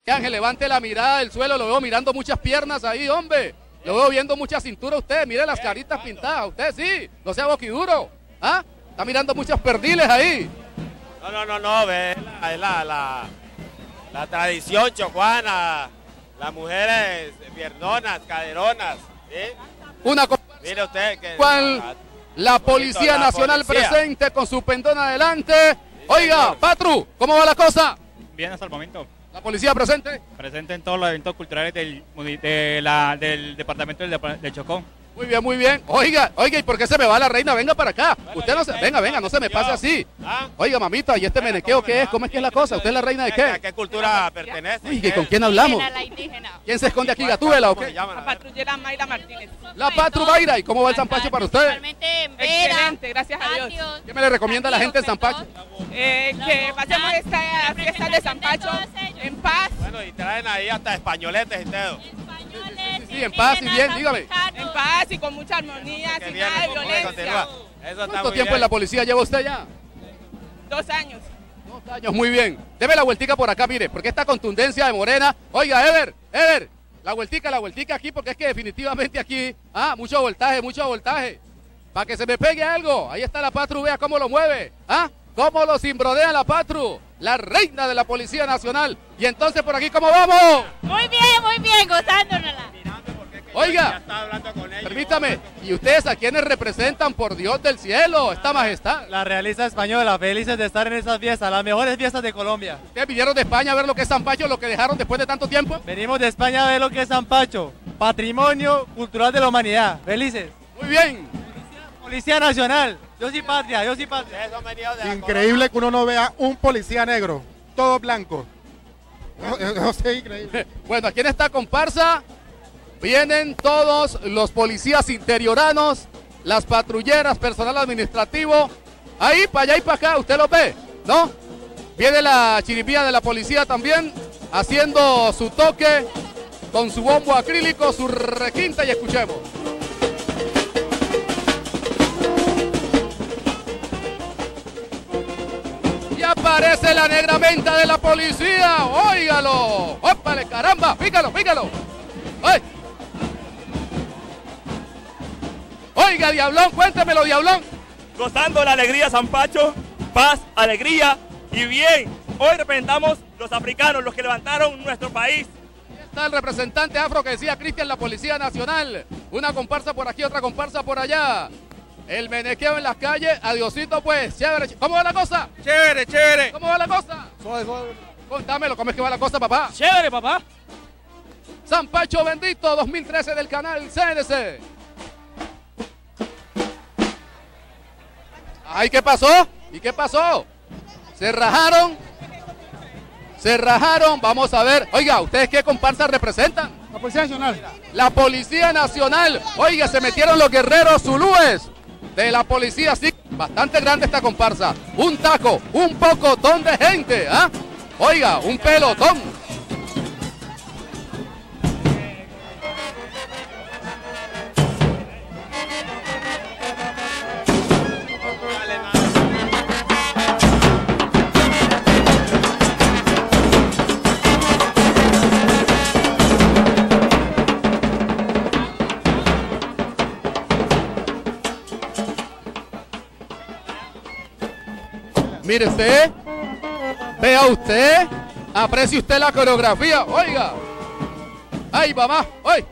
Que Ángel, levante la mirada del suelo, lo veo mirando muchas piernas ahí, hombre. Lo veo viendo mucha cintura usted, mire las caritas pintadas, usted sí, no sea boquiduro. ¿Ah? Está mirando muchos perdiles ahí. No, ve, es la tradición chocuana, las mujeres piernonas, caderonas, ¿sí? Una mire usted que la Policía Nacional presente con su pendón adelante. Sí, oiga, señor. Patru, ¿cómo va la cosa? Bien hasta el momento. ¿La policía presente? Presente en todos los eventos culturales del departamento del Chocó. Muy bien, muy bien. Oiga, ¿y por qué se me va la reina? Venga para acá. Usted no se, venga, no se me pase así. Oiga, mamita, ¿y este menequeo qué es? ¿Cómo es que es la cosa? ¿Usted es la reina de qué? ¿A qué cultura pertenece? Oiga, ¿y con quién hablamos? La indígena. ¿Quién se esconde aquí, Gatúbela o qué? La patrullera Mayra Martínez. La Patru Mayra, ¿y cómo va el Zampacho para ustedes? Principalmente en Vera, excelente, gracias a Dios. patios, ¿Qué me le recomienda a la gente en Zampacho? Que pasemos esta fiesta de Zampacho en paz. Bueno, y traen ahí hasta españoletes y todo. Sí, en paz y bien, dígame. En paz y con mucha armonía, Qué sin bien, nada de ¿cómo puede violencia. continuar? Eso está ¿Cuánto muy tiempo bien. en la policía lleva usted ya? 2 años. 2 años, muy bien. Deme la vueltica por acá, mire, porque esta contundencia de Morena. Oiga, Ever, la vueltica aquí, porque es que definitivamente aquí, mucho voltaje. Para que se me pegue algo. Ahí está la Patru, vea cómo lo mueve. Cómo lo cimbrodea la Patru, la reina de la Policía Nacional. Y entonces por aquí, ¿cómo vamos? Muy bien, gozándonosla. Oiga, permítame, ¿y ustedes a quiénes representan, por Dios del cielo, esta majestad? La realeza española, felices de estar en esas fiestas, las mejores fiestas de Colombia. ¿Ustedes vinieron de España a ver lo que es Zampacho, lo que dejaron después de tanto tiempo? Venimos de España a ver lo que es Zampacho, patrimonio cultural de la humanidad. Felices. Muy bien. Policía Nacional, yo sí patria. Increíble que uno no vea un policía negro, todo blanco. No sé, increíble. Bueno, aquí en esta comparsa vienen todos los policías interioranos, las patrulleras, personal administrativo. Ahí, para allá y para acá, usted lo ve, ¿no? Viene la chiripía de la policía también, haciendo su toque con su bombo acrílico, su requinta, y escuchemos. Y aparece la negra menta de la policía, óigalo, ópale, caramba, fíjalo. ¡Ay! Oiga, Diablón, cuéntemelo, Diablón. Gozando la alegría, Zampacho, paz, alegría y bien. Hoy representamos los africanos, los que levantaron nuestro país. Ahí está el representante afro que decía Cristian, la Policía Nacional. Una comparsa por aquí, otra comparsa por allá. El menequeo en las calles, adiosito pues, chévere. ¿Cómo va la cosa? Chévere. ¿Cómo va la cosa? Suave. Contámelo, ¿cómo es que va la cosa, papá? Chévere, papá. Zampacho bendito 2013 del canal CNC. Ay, ¿qué pasó? ¿Y qué pasó? ¿Se rajaron? Vamos a ver. Oiga, ¿ustedes qué comparsa representan? La Policía Nacional. La Policía Nacional. Oiga, se metieron los guerreros zulúes de la policía. Sí, bastante grande esta comparsa. Un taco, un pocotón de gente. Oiga, un pelotón. Mire usted, vea usted, aprecie usted la coreografía, oiga. Ay, mamá, ¡ay!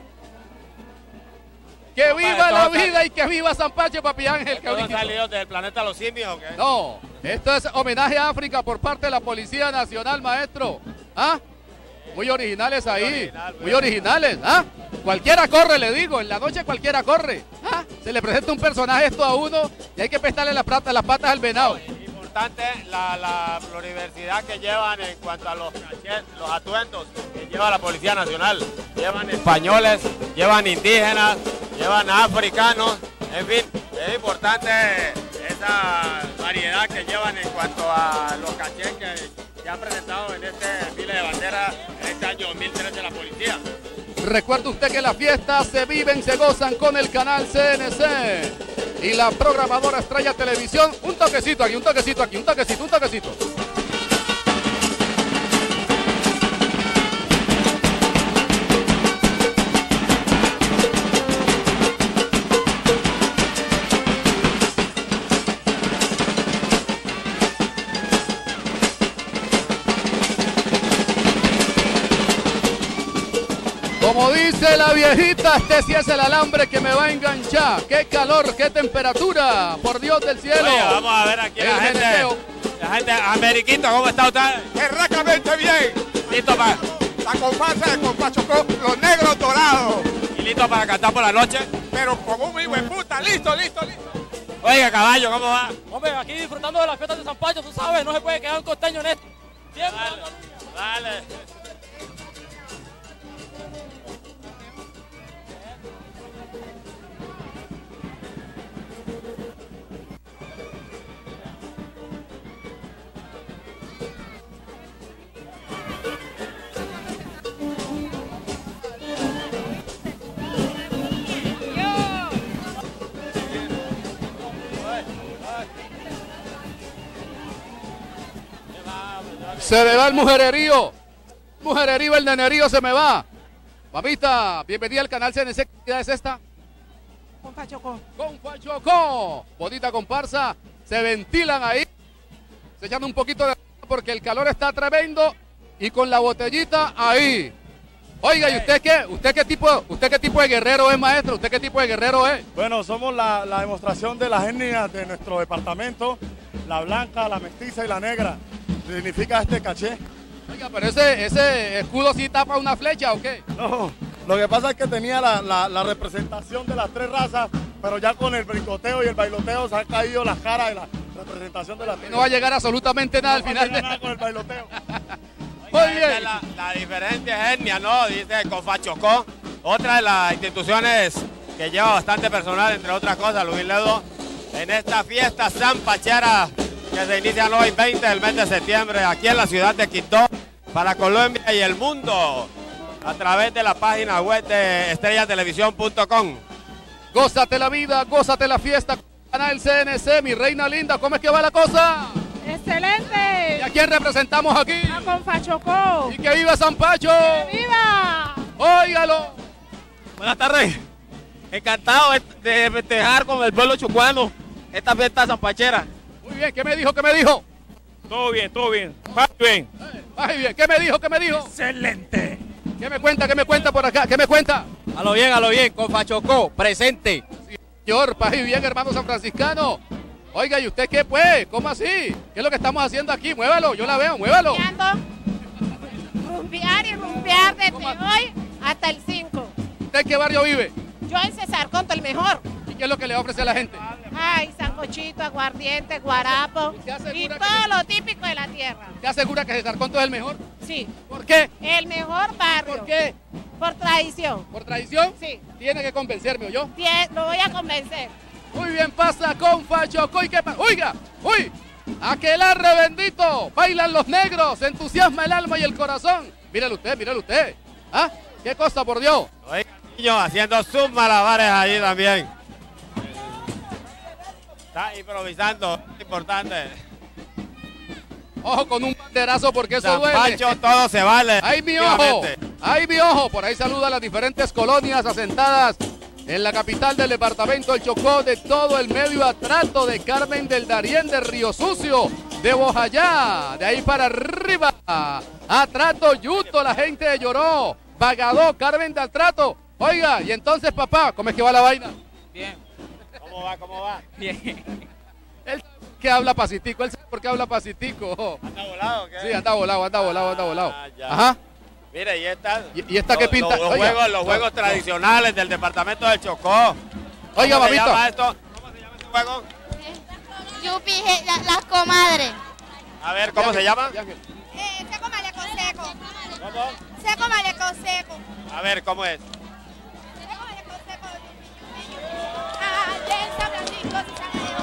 ¡Que viva la vida y que viva Zampacho, papi Ángel! ¿Estos han salido del planeta Los Simios o qué? No, esto es homenaje a África por parte de la Policía Nacional, maestro. Muy originales ahí, muy originales. Cualquiera corre, le digo, en la noche cualquiera corre. Se le presenta un personaje esto a uno y hay que prestarle las patas al venado. Importante la pluriversidad que llevan en cuanto a los atuendos que lleva la Policía Nacional. Llevan españoles, llevan indígenas, llevan africanos, en fin, es importante esa variedad que llevan en cuanto a los cachés que han presentado en este desfile de bandera en este año 2013 de la policía. Recuerde usted que las fiestas se viven, se gozan con el canal CNC y la programadora Estrella Televisión. Un toquecito aquí, un toquecito aquí, un toquecito. Como dice la viejita, este sí es el alambre que me va a enganchar. ¡Qué calor, qué temperatura! ¡Por Dios del cielo! Oye, vamos a ver aquí la gente, Ameriquito, ¿cómo está usted? Erracamente bien. ¿Listo para La comparsa de Compachocó, los negros dorados. y listo para cantar por la noche? Pero como un hijo de puta, listo, listo, listo. Oiga, caballo, ¿cómo va? Hombre, aquí disfrutando de las fiestas de San Pacho, tú sabes, no se puede quedar un costeño en esto. Siempre Dale. Se me va el mujererío. Mujererío, el nenerío se me va. Mamita, bienvenida al canal CNC. ¿Qué actividad es esta? Compachocó. Compachocó. Bonita comparsa. Se ventilan ahí. Se echan un poquito de porque el calor está tremendo. Y con la botellita ahí. Oiga, ¿y usted qué? ¿Usted qué tipo de guerrero es, maestro? ¿Usted qué tipo de guerrero es? Bueno, somos la demostración de las etnias de nuestro departamento, la blanca, la mestiza y la negra. Significa este caché. Oiga, pero ese escudo sí tapa una flecha, ¿o qué? No, lo que pasa es que tenía la representación de las tres razas, pero ya con el brincoteo y el bailoteo se han caído las caras de la representación de las tres. No va a llegar absolutamente nada al final. No va a llegar nada con el bailoteo. Muy Esta bien. es la diferente etnia, ¿no? Dice Confachocó, otra de las instituciones que lleva bastante personal, entre otras cosas, Luis Ledo, en esta fiesta sanpachera que se inicia hoy 20 del mes de septiembre aquí en la ciudad de Quito para Colombia y el mundo a través de la página web de estrellatelevisión.com. Gózate la vida, gózate la fiesta. Canal CNC, mi reina linda, ¿cómo es que va la cosa? ¡Excelente! ¿Y a quién representamos aquí? A Compachocó. ¡Y que viva San Pacho! ¡Viva! ¡Óigalo! Buenas tardes. Encantado de festejar con el pueblo chucuano esta fiesta sanpachera. Muy bien, ¿qué me dijo? ¿Qué me dijo? Todo bien, todo bien. Muy bien. Ay, bien, ¿qué me dijo? ¿Qué me dijo? Excelente. ¿Qué me cuenta? ¿Qué me cuenta por acá? ¿Qué me cuenta? A lo bien, con Fachocó, presente. Señor, paz y bien, hermano san franciscano. Oiga, ¿y usted qué pues? ¿Cómo así? ¿Qué es lo que estamos haciendo aquí? Muévalo, yo la veo, muévalo. Rumbear y rumbear desde hoy hasta el 5. ¿Usted en qué barrio vive? Yo en César Conto, el mejor. ¿Y qué es lo que le ofrece a la gente? Ay, sancochito, aguardiente, guarapo y todo lo típico de la tierra. ¿Te asegura que César Conto es el mejor? Sí. ¿Por qué? El mejor barrio. ¿Por qué? Por tradición. ¿Por tradición? Sí. Tiene que convencerme, ¿o yo? Lo voy a convencer. Muy bien, pasa con Fachocó. ¿Y qué pasa? ¡Oiga! ¡Uy! ¡Aquelarre bendito! Bailan los negros, entusiasma el alma y el corazón. Míralo usted. ¿Ah? ¿Qué cosa, por Dios? Oiga, niño, haciendo sus malabares allí también. Está improvisando, importante. Ojo con un banderazo porque eso San duele. Pancho, todo se vale. ¡Ay, mi ojo! ¡Ay, mi ojo! Por ahí saluda a las diferentes colonias asentadas en la capital del departamento del Chocó, de todo el medio atrato de Carmen del Darién, de Río Sucio, de Bojayá, de ahí para arriba. Atrato, Yuto, la gente de Lloró, Bagadó, Carmen de Atrato. Oiga, y entonces, papá, ¿cómo es que va la vaina? Bien. ¿Cómo va? Bien. Él que habla pacitico, él sabe por qué habla pacitico. ¿Anda volado o qué? Sí, anda volado. Ah, ya. Ajá. Mira, ¿y esta? ¿Y esta qué pinta? Los juegos tradicionales del departamento del Chocó. Oiga, ¿Cómo se mamita. llama esto? ¿Cómo se llama este juego? Yupi, las comadres. A ver, ¿cómo se llama? Seco maleco seco. ¿Cómo? Seco maleco seco. A ver, ¿cómo es? Seco maleco seco. Densa, blandico,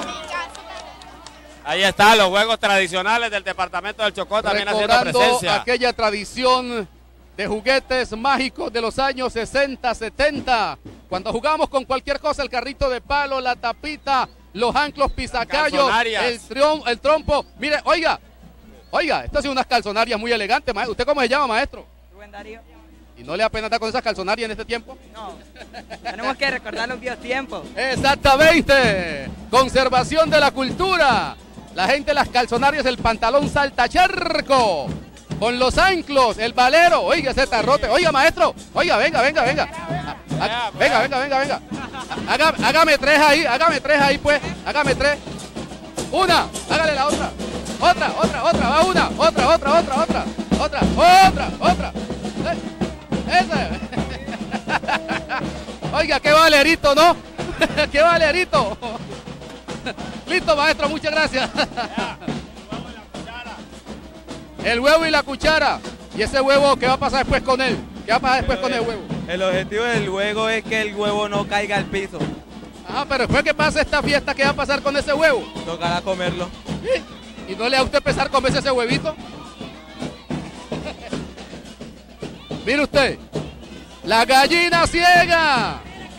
Ahí están los juegos tradicionales del departamento del Chocó también haciendo recordando presencia. aquella tradición de juguetes mágicos de los años 60, 70, cuando jugamos con cualquier cosa, el carrito de palo, la tapita, los anclos pisacayos, calzonarias. el trompo. Mire, oiga, estas son unas calzonarias muy elegantes, maestro. ¿Usted cómo se llama, maestro? Rubén Darío. ¿Y no le apena estar con esas calzonarias en este tiempo? No, tenemos que recordar los viejos tiempos. Exactamente, conservación de la cultura. La gente, las calzonarias, el pantalón saltacharco. con los anclos, el valero. Oiga, ese tarrote. Oiga, maestro. Oiga, venga. Venga. Hágame tres ahí, pues. Hágame tres. Una, hágale la otra. Otra, va una. Otra. Esa. Oiga, qué valerito, ¿no? Qué valerito. Listo, maestro, muchas gracias. El huevo y la cuchara. ¿Y ese huevo qué va a pasar después con él? ¿Qué va a pasar después con el huevo? El objetivo del huevo es que el huevo no caiga al piso. Ajá, pero después que pase esta fiesta, ¿qué va a pasar con ese huevo? Tocará comerlo. ¿Y no le da a usted pesar comerse ese huevito? Mire usted, la gallina ciega.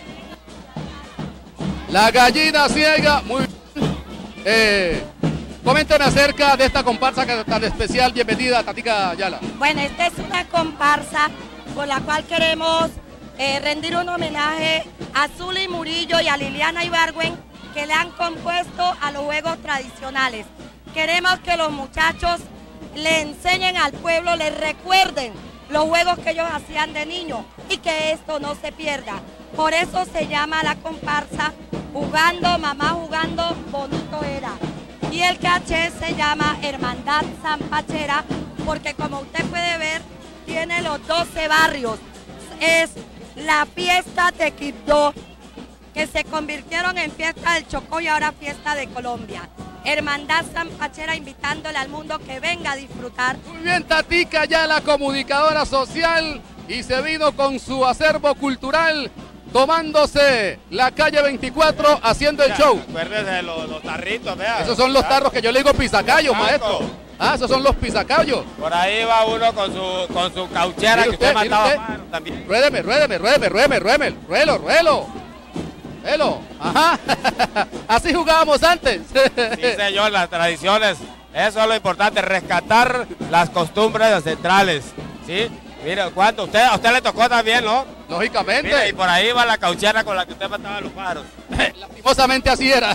La gallina ciega, muy bien. Coméntenme acerca de esta comparsa tan especial. Bienvenida, Tatica Ayala. Bueno, esta es una comparsa con la cual queremos rendir un homenaje a Zuli Murillo y a Liliana Ibargüen, que le han compuesto a los juegos tradicionales. Queremos que los muchachos le enseñen al pueblo, les recuerden los juegos que ellos hacían de niños y que esto no se pierda. Por eso se llama la comparsa Jugando, Mamá Jugando, Bonito Era. Y el caché se llama Hermandad Zampachera, porque como usted puede ver, tiene los 12 barrios. Es la fiesta de Quibdó, que se convirtieron en fiesta del Chocó y ahora fiesta de Colombia. Hermandad Zampachera invitándole al mundo que venga a disfrutar. Muy bien, Tatica Ayala, comunicadora social, y se vino con su acervo cultural, tomándose la calle 24, haciendo el show. Acuérdese de los tarritos, vea. Esos son los tarros que yo le digo pisacallos, maestro. Ah, esos son los pisacallos. Por ahí va uno con su cauchera que usted mataba también. Ruédeme, ruelo. Ajá. Así jugábamos antes. Sí, señor, las tradiciones. Eso es lo importante, rescatar las costumbres ancestrales. ¿Sí? Mire, ¿cuánto? A usted le tocó también, ¿no? Lógicamente. Mire, y por ahí va la cauchera con la que usted mataba a los pájaros. Lastimosamente así era.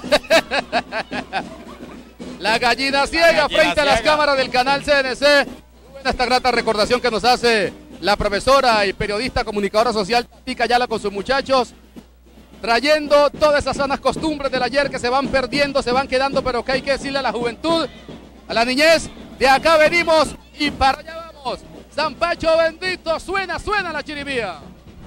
La gallina ciega frente a las cámaras del canal CNC. Muy buena esta grata recordación que nos hace la profesora y periodista comunicadora social Tatica Ayala con sus muchachos, trayendo todas esas sanas costumbres del ayer que se van perdiendo, se van quedando, pero que hay que decirle a la juventud, a la niñez, de acá venimos y para allá vamos. Zampacho bendito, suena la chirimía.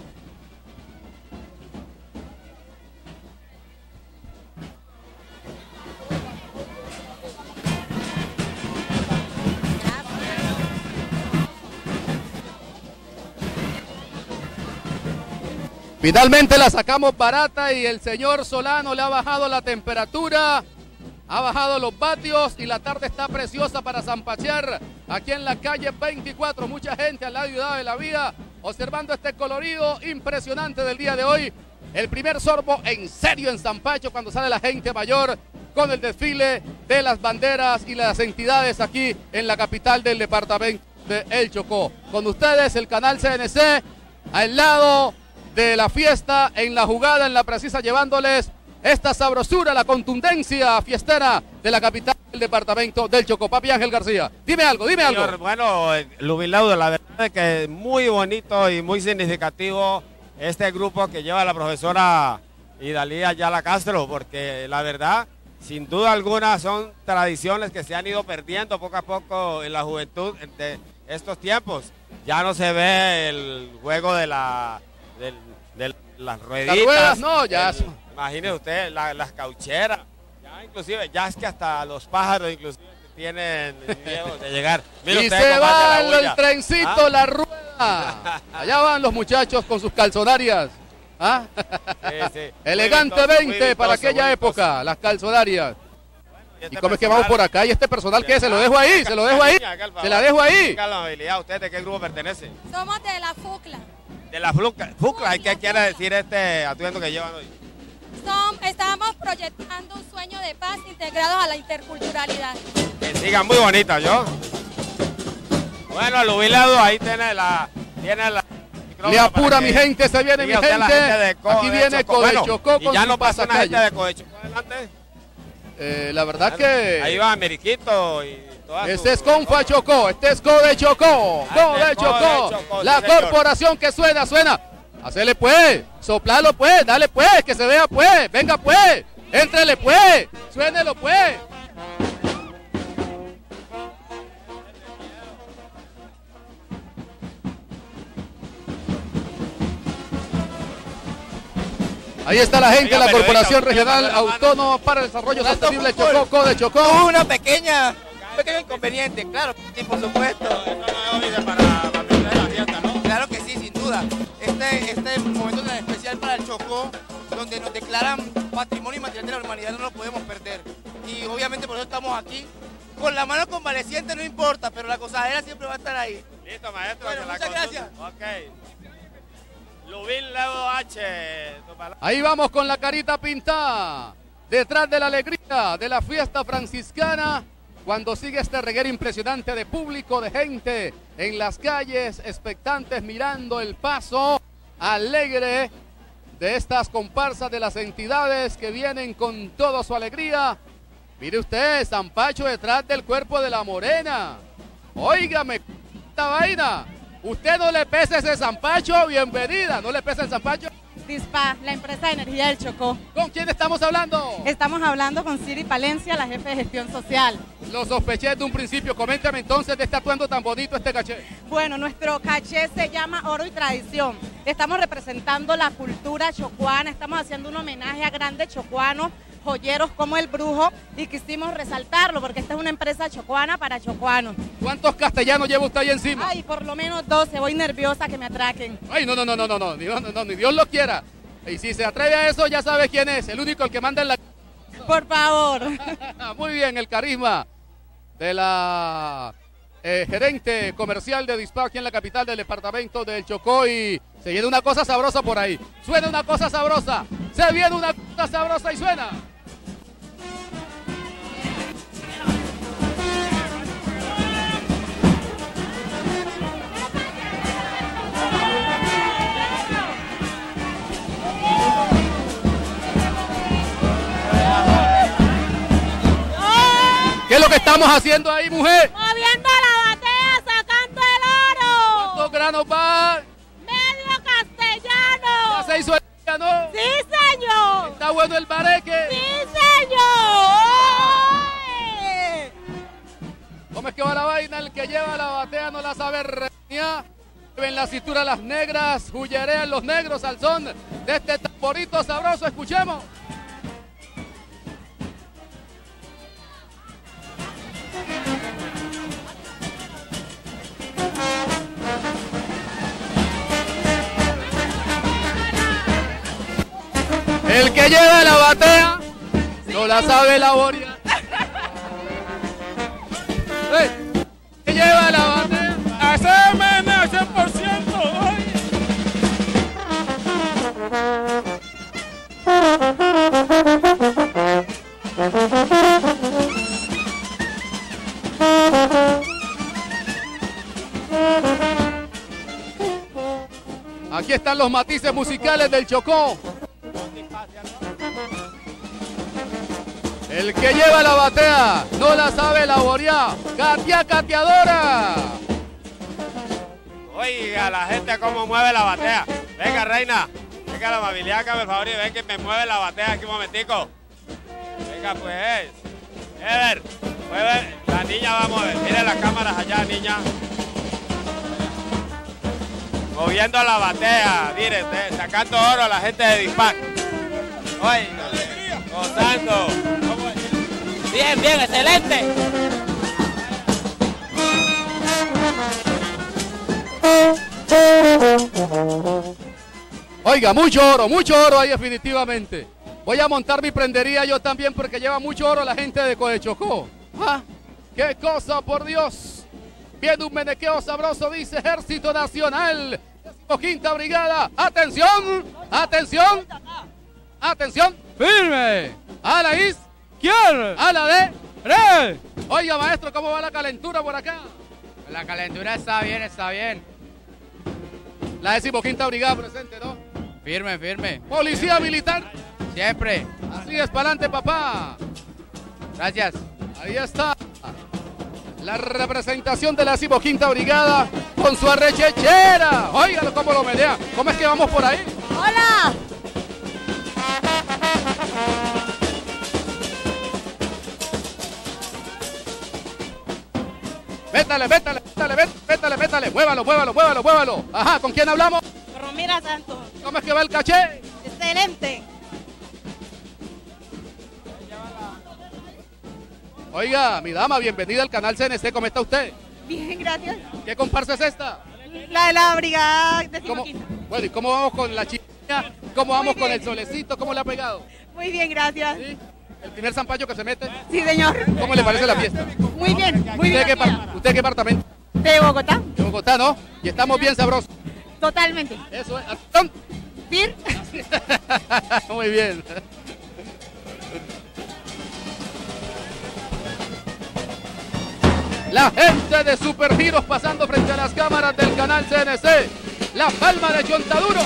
Finalmente la sacamos barata y el señor Solano le ha bajado la temperatura, ha bajado los vatios y la tarde está preciosa para zampachear aquí en la calle 24. Mucha gente al lado de la vía observando este colorido impresionante del día de hoy. El primer sorbo en serio en Zampacho cuando sale la gente mayor con el desfile de las banderas y las entidades aquí en la capital del departamento de El Chocó. Con ustedes el canal CNC al lado de la fiesta, en la jugada, en la precisa, llevándoles esta sabrosura, la contundencia fiestera de la capital del departamento del Chocó. Papi Ángel García, dime algo. Señor, bueno, Lubilaudo, la verdad es que es muy bonito y muy significativo este grupo que lleva la profesora Idalía Ayala Castro, porque la verdad, sin duda alguna, son tradiciones que se han ido perdiendo poco a poco en la juventud de estos tiempos. Ya no se ve el juego de las rueditas. Las ruedas no, ya. Imagine usted las caucheras. Ya inclusive, ya es que hasta los pájaros inclusive tienen miedo de llegar. Mire y usted se va el trencito, ¿ah? La rueda. Allá van los muchachos con sus calzonarias. ¿Ah? Sí. Elegantemente para aquella época, las calzonarias. ¿Y cómo es que vamos por acá? ¿Y este personal qué? Se lo dejo ahí. Se la dejo ahí. ¿Usted de qué grupo pertenece? Somos de la FUCLA. De la FUCLA. ¿Y qué quiere decir este atuendo que llevan hoy? Estamos proyectando un sueño de paz integrados a la interculturalidad. Que sigan muy bonitas, ¿yo? Bueno, el jubilado ahí tiene la le apura mi gente, se viene mi gente. Aquí viene Codechocó con y ya su no pasa una gente de Codechocó adelante. La verdad que... Ahí va Meriquito y Este es Confa Chocó, este es Code Chocó, Code Chocó, la corporación que suena. Hacele pues, soplalo pues, dale pues, que se vea pues, venga pues, éntrele pues, suénelo pues. Ahí está la gente de la Corporación Regional Autónoma para el Desarrollo Sostenible Chocó, Code Chocó. Hubo un pequeño inconveniente, claro, sí, por supuesto. Claro que sí, sin duda. Este momento tan especial para el Chocó, donde nos declaran patrimonio inmaterial de la humanidad, no lo podemos perder. Y obviamente por eso estamos aquí. Con la mano convaleciente no importa, pero la gozadera siempre va a estar ahí. Listo, maestro. Bueno, muchas gracias. Ok. Lubin Leo H. Ahí vamos con la carita pintada. Detrás de la alegría de la fiesta franciscana. Cuando sigue este reguero impresionante de público, de gente en las calles, expectantes, mirando el paso alegre de estas comparsas de las entidades que vienen con toda su alegría. Mire usted, Zampacho detrás del cuerpo de la morena. Óigame, esta vaina. Usted no le pesa ese Zampacho, bienvenida. ¿No le pesa el Zampacho? Dispa, la empresa de energía del Chocó. ¿Con quién estamos hablando? Estamos hablando con Siri Palencia, la jefe de gestión social. Lo sospeché de un principio. Coméntame entonces de este atuendo tan bonito, este caché. Bueno, nuestro caché se llama Oro y Tradición. Estamos representando la cultura chocuana, estamos haciendo un homenaje a grandes chocuanos, joyeros como el Brujo, y quisimos resaltarlo porque esta es una empresa chocuana para chocuanos. ¿Cuántos castellanos lleva usted ahí encima? Ay, por lo menos 12, voy nerviosa que me atraquen. Ay, no, ni Dios lo quiera. Y si se atreve a eso, ya sabe quién es, el único el que manda en la... Por favor. Muy bien, el carisma de la gerente comercial de Dispa aquí en la capital del departamento del Chocó, y se viene una cosa sabrosa por ahí. Suena una cosa sabrosa, se viene una cosa sabrosa y suena. ¿Qué es lo que estamos haciendo ahí, mujer? Moviendo la batea, sacando el oro. ¿Cuántos granos va? Medio castellano. ¿Ya se hizo el día, no? Sí, señor. ¿Está bueno el bareque? Sí, señor. ¿Cómo es que va la vaina? El que lleva la batea no la sabe reñar. En la cintura las negras, hullerean los negros al son de este tamborito sabroso. Escuchemos. El que lleva la batea no la sabe laborear. El que lleva la batea hace menos 100%. Aquí están los matices musicales del Chocó. El que lleva la batea no la sabe laborear. Katia Cateadora. Oiga, la gente cómo mueve la batea. Venga, reina. Venga, la amabilidad, por favor, y ven que me mueve la batea aquí un momentico. Venga, pues. Ever, mueve. La niña va a mover. Miren las cámaras allá, niña. Moviendo la batea. Mire, sacando oro a la gente de Dispac. Oiga, gozando. Bien, bien, excelente. Oiga, mucho oro ahí definitivamente. Voy a montar mi prendería yo también porque lleva mucho oro la gente de Codechocó. ¡Ah! ¡Qué cosa, por Dios! Viene un menequeo sabroso, dice Ejército Nacional. 15ª Brigada. ¡Atención! ¡Atención! ¡Atención! ¡Firme! ¡A la izquierda! ¡A la derecha! Oiga, maestro, ¿cómo va la calentura por acá? La calentura está bien, está bien. La 15ª Brigada presente, ¿no? Firme, firme. Policía militar. La representación de la 15ª Brigada con su arrechechera. Óigalo cómo lo menea. ¿Cómo es que vamos por ahí? ¡Hola! Métale. Muévalo. Ajá, ¿con quién hablamos? Romira Santos. ¿Cómo es que va el caché? Excelente. Oiga, mi dama, bienvenida al canal CNC. ¿Cómo está usted? Bien, gracias. ¿Qué comparsa es esta? La de la brigada de Simoquinta. Bueno, ¿y cómo vamos con la chica? ¿Cómo vamos con el solecito? ¿Cómo le ha pegado? Muy bien, gracias. ¿Sí? ¿El primer zampacho que se mete? Sí, señor. ¿Cómo le parece la fiesta? Muy bien, muy bien. ¿Usted qué departamento? De Bogotá. De Bogotá, ¿no? Y estamos bien sabrosos. Totalmente. Eso es. ¿Sí? Muy bien. La gente de Supergiros pasando frente a las cámaras del canal CNC. La palma de Chontaduro.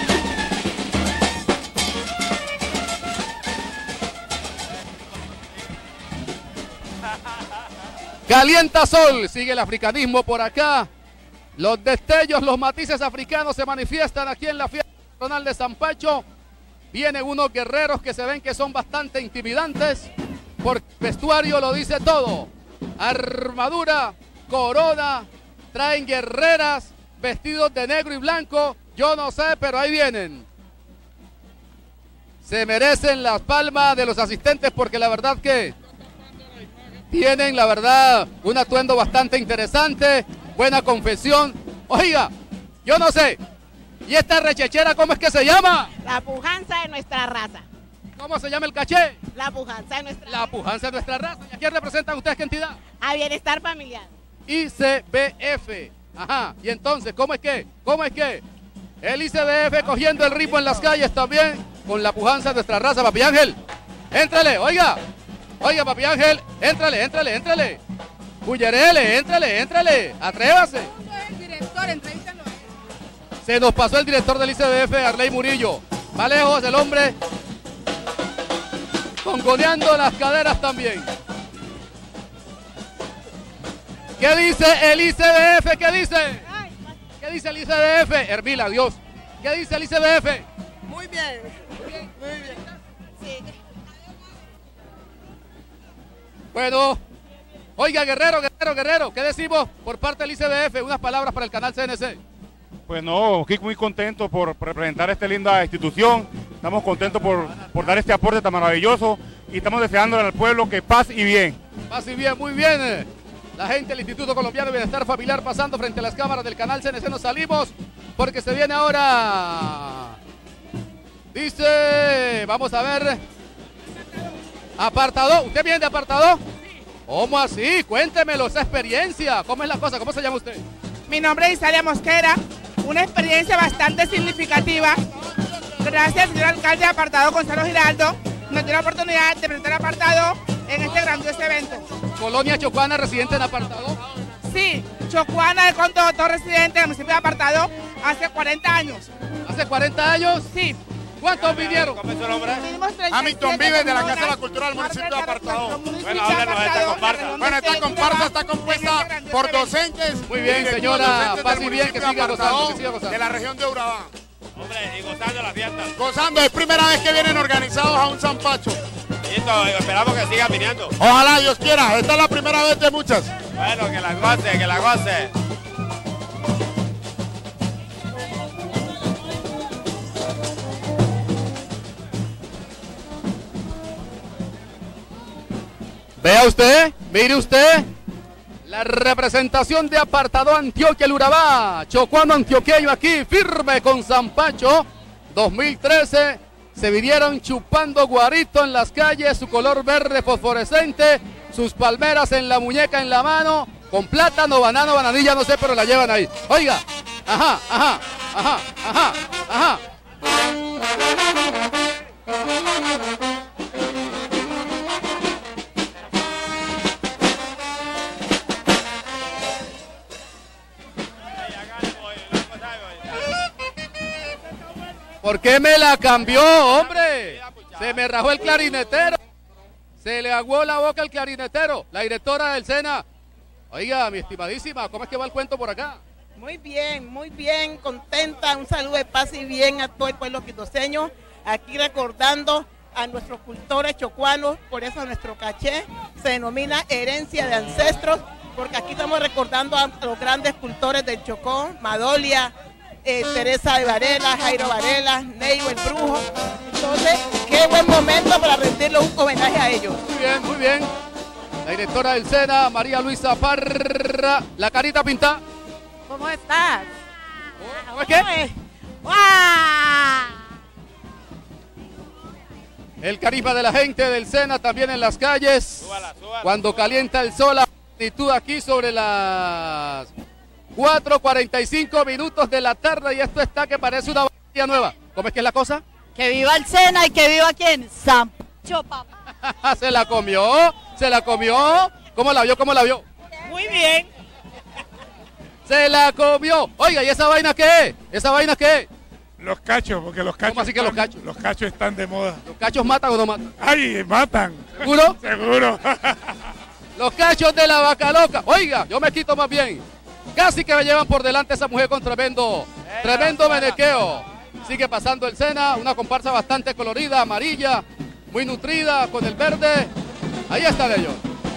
Calienta sol, sigue el africanismo por acá. Los destellos, los matices africanos se manifiestan aquí en la fiesta nacional de Zampacho. Vienen unos guerreros que se ven que son bastante intimidantes, porque el vestuario lo dice todo. Armadura, corona, traen guerreras, vestidos de negro y blanco. Yo no sé, pero ahí vienen. Se merecen las palmas de los asistentes porque la verdad que tienen, la verdad, un atuendo bastante interesante, buena confesión. Oiga, yo no sé, ¿y esta rechechera cómo es que se llama? La pujanza de nuestra raza. ¿Cómo se llama el caché? La pujanza de nuestra raza. La pujanza de nuestra raza. ¿Y a quién representan ustedes? ¿Qué entidad? A Bienestar Familiar. ICBF. Ajá, y entonces, ¿cómo es que? El ICBF cogiendo el ritmo en las calles también, con la pujanza de nuestra raza. Papi Ángel, éntrale, oiga, Papi Ángel, éntrale. Bullerele, éntrale, atrévase. El director, entrevístenlo. Se nos pasó el director del ICBF, Arley Murillo. Va lejos el hombre, congoneando las caderas también. ¿Qué dice el ICBF? ¿Qué dice el ICBF? Hermila, Dios. ¿Qué dice el ICBF? Muy bien. Sí. Bueno, oiga, Guerrero, ¿qué decimos por parte del ICBF? Unas palabras para el canal CNC. Pues no, aquí muy contento por representar esta linda institución. Estamos contentos por dar este aporte tan maravilloso y estamos deseándole al pueblo que paz y bien. Paz y bien, muy bien. La gente del Instituto Colombiano de Bienestar Familiar pasando frente a las cámaras del canal CNC. Nos salimos porque se viene ahora. Dice, vamos a ver. Apartado, ¿usted viene de apartado? ¿Cómo así? Cuéntemelo, esa experiencia. ¿Cómo es la cosa? ¿Cómo se llama usted? Mi nombre es Isalia Mosquera, una experiencia bastante significativa. Gracias, señor alcalde de Apartado, Gonzalo Giraldo, nos dio la oportunidad de presentar Apartado en este grandioso evento. ¿Colonia Chocuana residente en Apartado? Sí, Chocuana de Condoto, residente del municipio de Apartado, hace 40 años. ¿Hace 40 años? Sí. ¿Cuántos vinieron? ¿Cómo es su nombre? Hamilton Vives, de la Casa de la Cultura del municipio de Apartado. Bueno, háblanos de esta comparsa. Bueno, esta comparsa está compuesta por docentes. Muy bien, señora, paz y bien, que siga gozando, de la región de Urabá. Hombre, y gozando la fiesta. Gozando, es primera vez que vienen organizados a un zampacho. Listo, esperamos que sigan viniendo. Ojalá Dios quiera, esta es la primera vez de muchas. Bueno, que la goce. Vea usted, mire usted, la representación de Apartado Antioquia, el Urabá, chocuano antioqueño aquí, firme con Zampacho, 2013, se vinieron chupando guarito en las calles, su color verde fosforescente, sus palmeras en la muñeca, en la mano, con plátano, banano, bananilla, no sé, pero la llevan ahí. Oiga, ajá. ¿Por qué me la cambió, hombre? Se me rajó el clarinetero. Se le aguó la boca el clarinetero. La directora del SENA. Oiga, mi estimadísima, ¿cómo es que va el cuento por acá? Muy bien, contenta. Un saludo de paz y bien a todo el pueblo quitoseño. Aquí recordando a nuestros cultores chocuanos, por eso nuestro caché se denomina herencia de ancestros, porque aquí estamos recordando a los grandes cultores del Chocó, Madolia, Teresa de Varela, Jairo Varela, Neivo el Brujo. Entonces, qué buen momento para rendirle un homenaje a ellos. Muy bien. La directora del SENA, María Luisa Parra, la carita pintada. ¿Cómo estás? ¿Cómo es qué? El carisma de la gente del SENA también en las calles. Súbala. Cuando calienta el sol, la magnitud aquí sobre las 4:45 minutos de la tarde y esto está que parece una batalla nueva. ¿Cómo es que es la cosa? Que viva el SENA y que viva quién, San Pancho, papá. Se la comió. ¿Cómo la vio? Muy bien. Se la comió. Oiga, ¿y esa vaina qué es? Los cachos, porque los cachos. ¿Cómo así que los cachos? Los cachos están de moda. ¿Los cachos matan o no matan? ¡Ay, matan! ¿Seguro? Seguro. Los cachos de la vaca loca. Oiga, yo me quito más bien. Casi que me llevan por delante esa mujer con tremendo menequeo. Sigue pasando el SENA, una comparsa bastante colorida, amarilla, muy nutrida, con el verde. Ahí están ellos.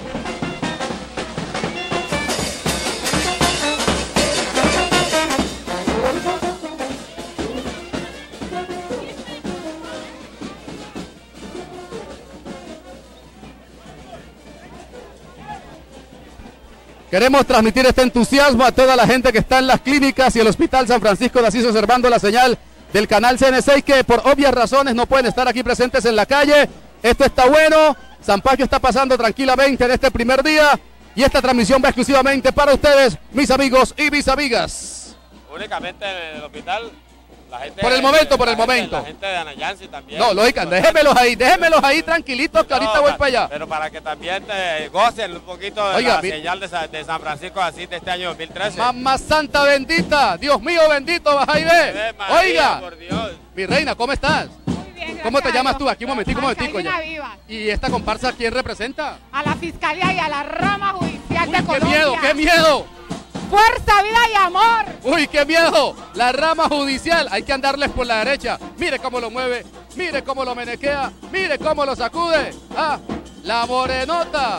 Queremos transmitir este entusiasmo a toda la gente que está en las clínicas y el Hospital San Francisco de Asís observando la señal del canal CN6 que por obvias razones no pueden estar aquí presentes en la calle. Esto está bueno, San Pancho está pasando tranquilamente en este primer día y esta transmisión va exclusivamente para ustedes, mis amigos y mis amigas. Únicamente en el hospital. La gente por el momento. La gente de Anayansi también. No, lógica, déjenmelos ahí tranquilitos que ahorita voy para allá. Pero para que también te gocen un poquito de la señal de San Francisco así de este año 2013. Mamá Santa bendita, Dios mío bendito, Bajaide. Oiga, por Dios. Mi reina, ¿cómo estás? Muy bien, ¿Cómo te llamas tú? Aquí un momentico ya. Viva. ¿Y esta comparsa quién representa? A la Fiscalía y a la Rama Judicial de Colombia. ¡Qué miedo! Fuerza, vida y amor. Uy, qué miedo. La rama judicial. Hay que andarles por la derecha. Mire cómo lo mueve. Mire cómo lo menequea. Mire cómo lo sacude. Ah, la morenota.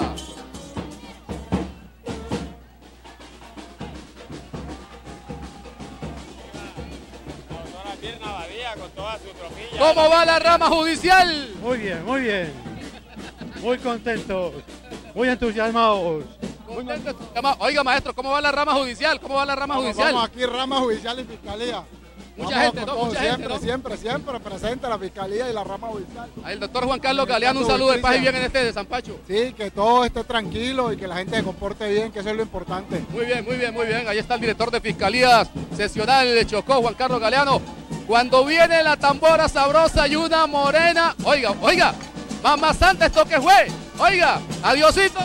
¿Cómo va la rama judicial? Muy bien. Muy contentos. Muy entusiasmados. Oiga, maestro, ¿cómo va la rama judicial? Vamos aquí, rama judicial y fiscalía. Mucha gente siempre presente la fiscalía y la rama judicial. El doctor Juan Carlos Galeano, un saludo de paz y bien en este de San Pacho. Sí, que todo esté tranquilo y que la gente se comporte bien, que eso es lo importante. Muy bien. Ahí está el director de Fiscalías Seccional de Chocó, Juan Carlos Galeano. Cuando viene la tambora sabrosa y una morena. Oiga, mamá santa, ¿esto qué fue? Oiga, adiosito.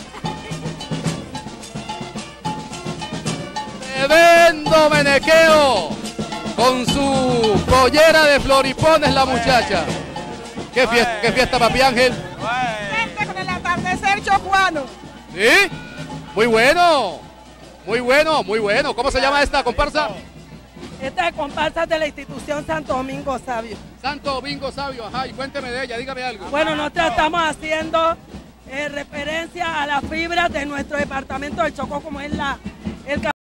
Tremendo menequeo con su pollera de floripones la muchacha. ¿Qué fiesta, papi Ángel? Con el atardecer chocuano. ¿Sí? Muy bueno. ¿Cómo se llama esta comparsa? Esta es comparsa de la institución Santo Domingo Sabio. Santo Domingo Sabio, ajá, y cuénteme de ella, dígame algo. Bueno, nosotros estamos haciendo referencia a las fibras de nuestro departamento del Chocó, como es el